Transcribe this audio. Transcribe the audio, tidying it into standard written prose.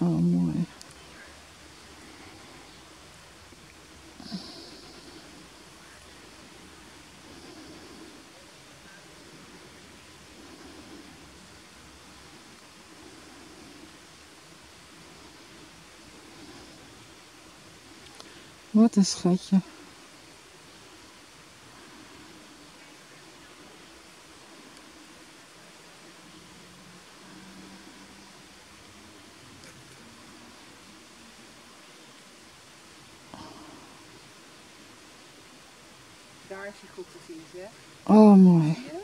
Oh, mooi. Wat een schatje. Daar is hij goed te zien, zeg. Oh, mooi.